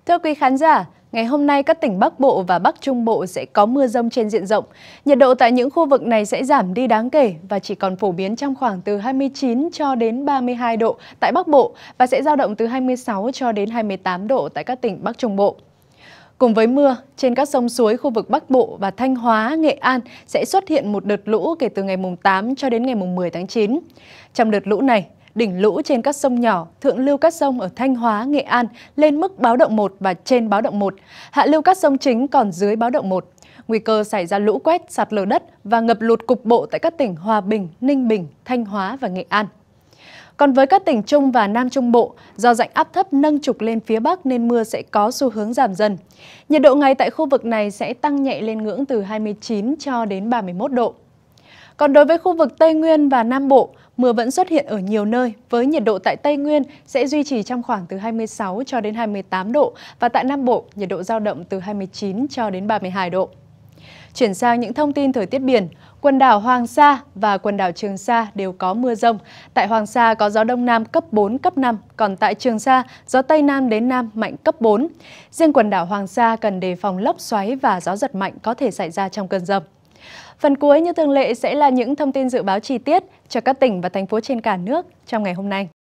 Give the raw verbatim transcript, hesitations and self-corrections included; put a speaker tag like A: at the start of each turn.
A: Thưa quý khán giả, ngày hôm nay các tỉnh Bắc Bộ và Bắc Trung Bộ sẽ có mưa rông trên diện rộng. Nhiệt độ tại những khu vực này sẽ giảm đi đáng kể và chỉ còn phổ biến trong khoảng từ hai mươi chín cho đến ba mươi hai độ tại Bắc Bộ và sẽ dao động từ hai mươi sáu cho đến hai mươi tám độ tại các tỉnh Bắc Trung Bộ. Cùng với mưa, trên các sông suối khu vực Bắc Bộ và Thanh Hóa, Nghệ An sẽ xuất hiện một đợt lũ kể từ ngày tám cho đến ngày mười tháng chín. Trong đợt lũ này, đỉnh lũ trên các sông nhỏ, thượng lưu các sông ở Thanh Hóa, Nghệ An lên mức báo động một và trên báo động một, hạ lưu các sông chính còn dưới báo động một. Nguy cơ xảy ra lũ quét, sạt lở đất và ngập lụt cục bộ tại các tỉnh Hòa Bình, Ninh Bình, Thanh Hóa và Nghệ An. Còn với các tỉnh Trung và Nam Trung Bộ, do rãnh áp thấp nâng trục lên phía Bắc nên mưa sẽ có xu hướng giảm dần. Nhiệt độ ngày tại khu vực này sẽ tăng nhẹ lên ngưỡng từ hai mươi chín cho đến ba mươi mốt độ. Còn đối với khu vực Tây Nguyên và Nam Bộ, mưa vẫn xuất hiện ở nhiều nơi với nhiệt độ tại Tây Nguyên sẽ duy trì trong khoảng từ hai mươi sáu cho đến hai mươi tám độ và tại Nam Bộ nhiệt độ dao động từ hai mươi chín cho đến ba mươi hai độ. Chuyển sang những thông tin thời tiết biển, quần đảo Hoàng Sa và quần đảo Trường Sa đều có mưa rông. Tại Hoàng Sa có gió Đông Nam cấp bốn, cấp năm, còn tại Trường Sa, gió Tây Nam đến Nam mạnh cấp bốn. Riêng quần đảo Hoàng Sa cần đề phòng lốc xoáy và gió giật mạnh có thể xảy ra trong cơn dông. Phần cuối như thường lệ sẽ là những thông tin dự báo chi tiết cho các tỉnh và thành phố trên cả nước trong ngày hôm nay.